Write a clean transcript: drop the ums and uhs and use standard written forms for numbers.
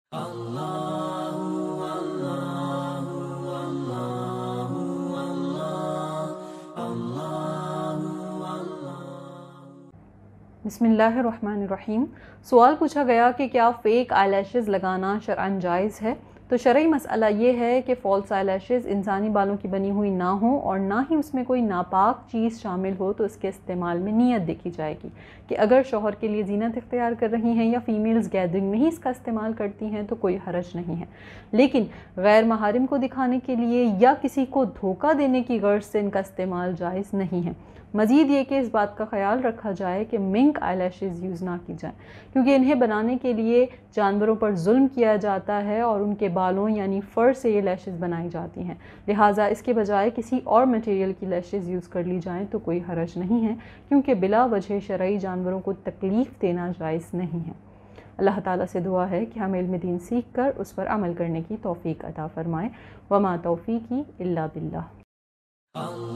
بسم اللہ الرحمن الرحیم۔ سوال پوچھا گیا کہ کیا فیک آئی لیشز لگانا شرعاً جائز ہے؟ تو شرعی مسئلہ یہ ہے کہ فالس آئی لیشز انسانی بالوں کی بنی ہوئی نہ ہوں اور نہ ہی اس میں کوئی ناپاک چیز شامل ہو، تو اس کے استعمال میں نیت دیکھی جائے گی کہ اگر شوہر کے لیے زینت اختیار کر رہی ہیں یا فیمیلز گیدرنگ میں ہی اس کا استعمال کرتی ہیں تو کوئی حرج نہیں ہے، لیکن غیر محارم کو دکھانے کے لیے یا کسی کو دھوکہ دینے کی غرض سے ان کا استعمال جائز نہیں ہے۔ مزید یہ کہ اس بات کا خیال رکھا جائے کہ منک آئی لیشز یوز نہ کی جائیں، کیونکہ انہیں بنانے کے لیے جانوروں پر ظلم کیا جاتا ہے اور ان کے بالوں یعنی فر سے یہ لیشز بنائی جاتی ہیں، لہٰذا اس کے بجائے کسی اور میٹیریل کی لیشز یوز کر لی جائیں تو کوئی حرج نہیں ہے، کیونکہ بلا وجہ شرعی جانوروں کو تکلیف دینا جائز نہیں ہے۔ اللہ تعالیٰ سے دعا ہے کہ ہم علم دین سیکھ کر اس پر عمل کرنے کی توفیق عطا فرمائے۔ وما توفیقی الا باللہ۔